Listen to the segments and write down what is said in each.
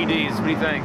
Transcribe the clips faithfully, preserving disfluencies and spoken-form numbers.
U Ds. What do you think?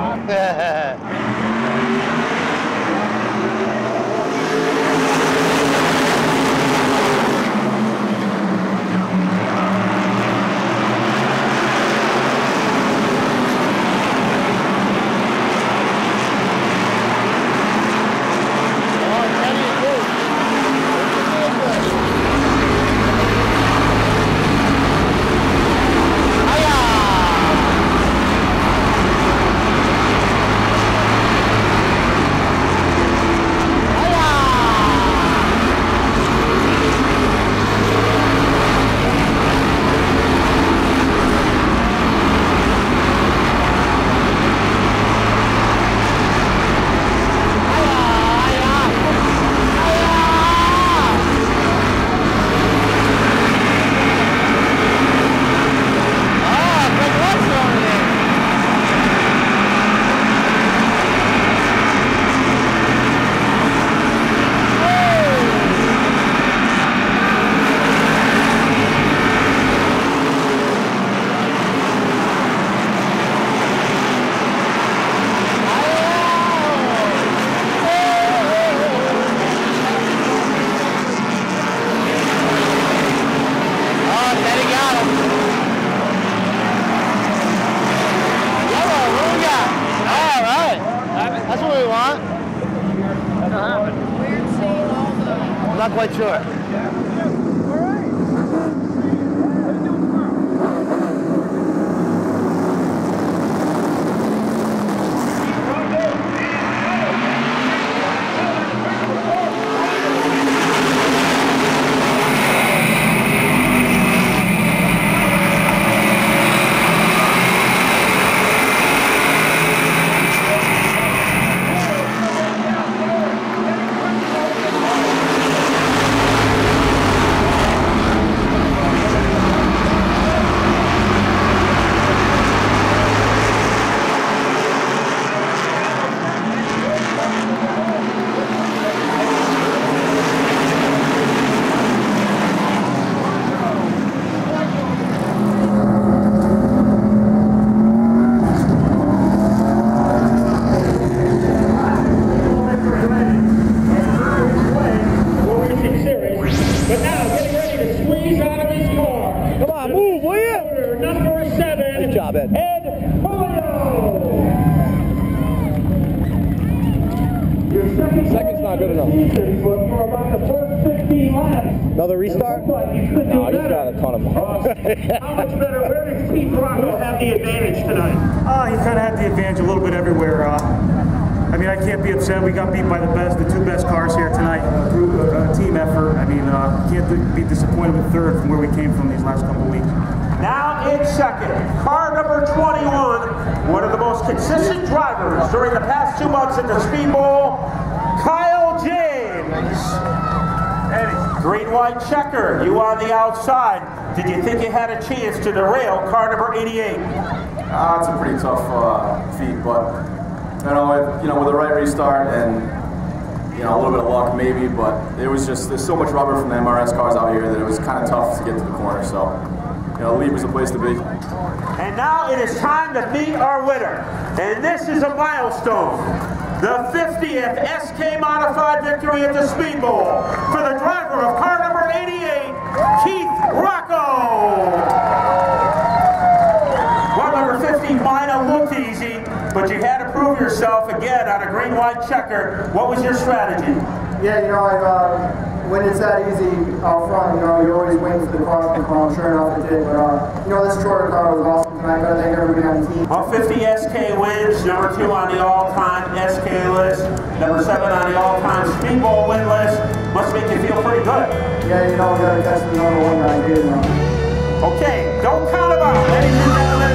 Not quite sure. Second's not good enough. Another restart? No, he's got a ton of them. How much better? Where did Pete Rocco have the advantage tonight? Uh, he kind of had the advantage a little bit everywhere. Uh, I mean, I can't be upset. We got beat by the best, the two best cars here tonight. A group, a team effort. I mean, uh, can't be disappointed with third from where we came from these last couple of weeks. Now in second, car number twenty-one, one of the most consistent drivers during the past two months at the Speed Bowl, Kyle James. Green white checker, you on the outside. Did you think you had a chance to derail car number eighty-eight? Uh, it's a pretty tough uh, feat, but you know, with, you know, with the right restart and you know a little bit of luck maybe, but it was just there's so much rubber from the M R S cars out here that it was kind of tough to get to the corner. So you know, lead was the place to be. And now it is time to meet our winner, and this is a milestone. The fiftieth S K Modified victory at the Speed Bowl for the driver of car number eighty-eight, Keith Rocco. Car number fifty might have looked easy, but you had to prove yourself again on a green-white checker. What was your strategy? Yeah, you know, I, uh, when it's that easy out front, you know, you always wait for the car to come. Sure enough, it did. But, uh, you know, this shorter car was awesome tonight. I thank everybody on the team. Well, fifty S K wins, number two on the all-time S K list, number seven on the all-time Speed Bowl win list. Must make you feel pretty good. Yeah, you know, we got to catch the number one guy. You know. Okay, don't count them out, ladies and gentlemen.